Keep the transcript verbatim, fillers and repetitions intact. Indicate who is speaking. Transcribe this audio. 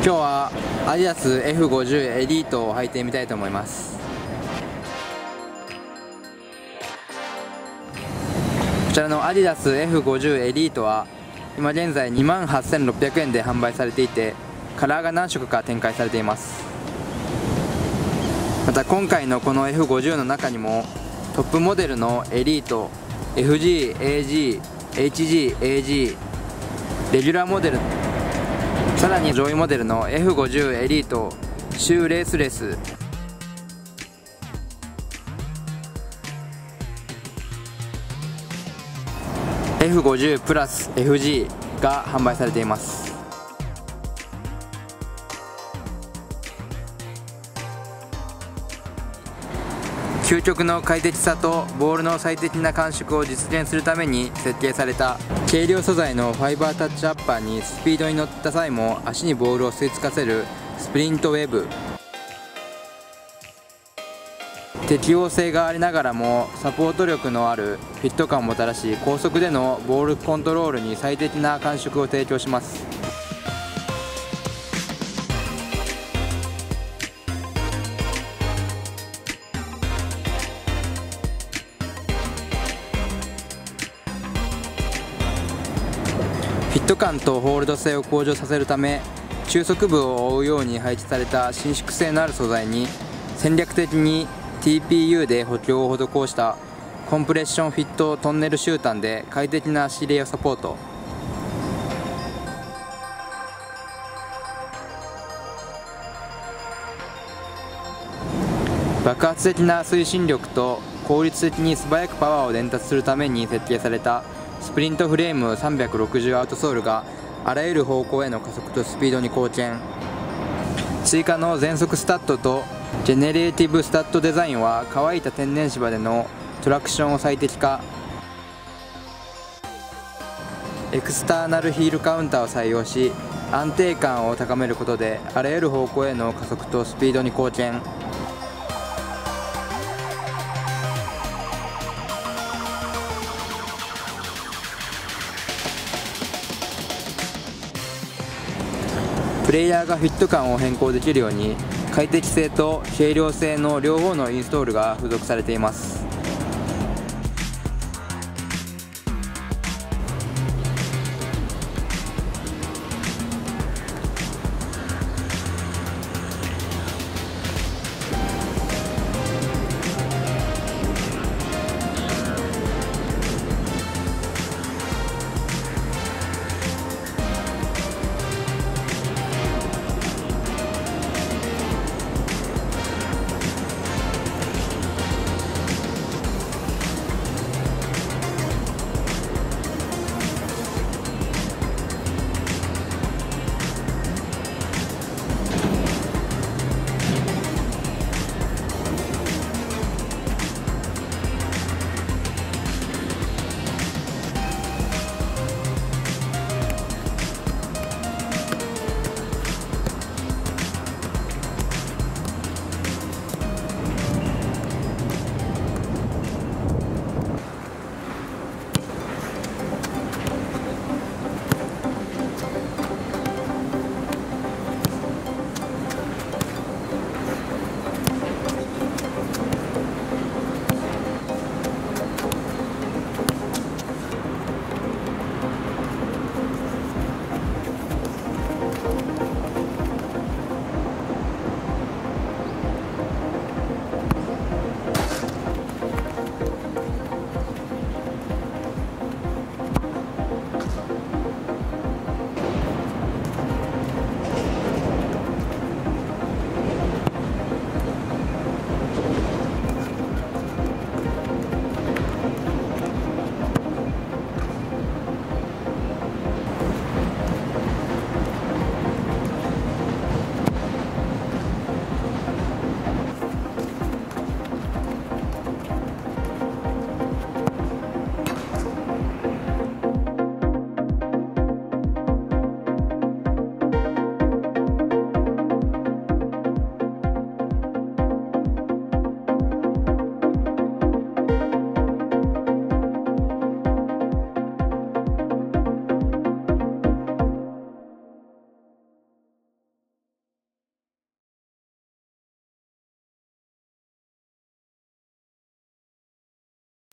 Speaker 1: 今日はアディダス エフごじゅう エリートを履いてみたいと思います。こちらのアディダス エフごじゅう エリートは今現在にまんはっせんろっぴゃくえんで販売されていて、カラーが何色か展開されています。また今回のこの エフごじゅう の中にもトップモデルのエリート、エフジー、エージー、エイチジー、エージー、レギュラーモデル、さらに上位モデルの エフごじゅう エリート、シューレースレス、エフごじゅう プラス エフジー が販売されています。究極の快適さとボールの最適な感触を実現するために設計された軽量素材のファイバータッチアッパーにスピードに乗った際も足にボールを吸い付かせるスプリントウェブ。適応性がありながらもサポート力のあるフィット感をもたらし、高速でのボールコントロールに最適な感触を提供します。フィット感とホールド性を向上させるため、中足部を覆うように配置された伸縮性のある素材に戦略的に ティーピーユー で補強を施したコンプレッションフィットトンネル終端で快適な足入れをサポート。爆発的な推進力と効率的に素早くパワーを伝達するために設計されたスプリントフレームさんびゃくろくじゅうアウトソールがあらゆる方向への加速とスピードに貢献。追加の全速スタッドとジェネレーティブスタッドデザインは乾いた天然芝でのトラクションを最適化。エクスターナルヒールカウンターを採用し、安定感を高めることであらゆる方向への加速とスピードに貢献。プレイヤーがフィット感を変更できるように快適性と軽量性の両方のインストールが付属されています。